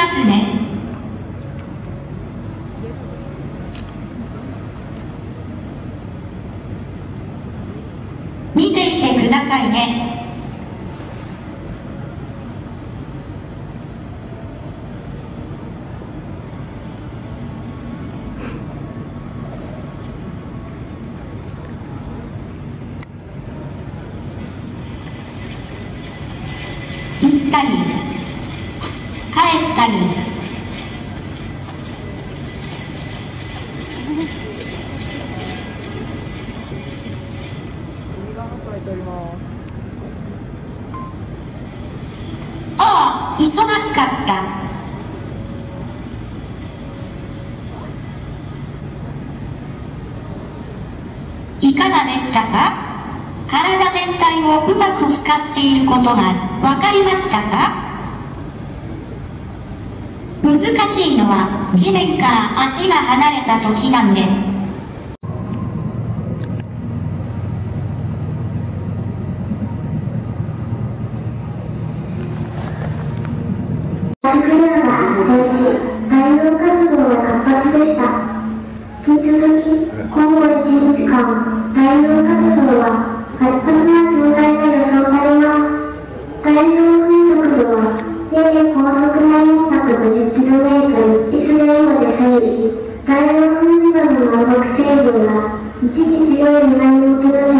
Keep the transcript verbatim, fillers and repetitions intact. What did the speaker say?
ますね。見ていてくださいね。行ったり帰ったり。ああ、忙しかった。いかがでしたか？体全体をうまく使っていることがわかりましたか？難しいのは地面から足が離れた時なんです。 スクエアが発生し、大量活動が活発でした。引き続き、今後いちにちかん、大量活動は活発な状態が予想されます。大量風速度は、低高速な よんひゃくごじゅっキロメートル いずれまで推移し、大量風磁場の南北西部が一時強い南向きの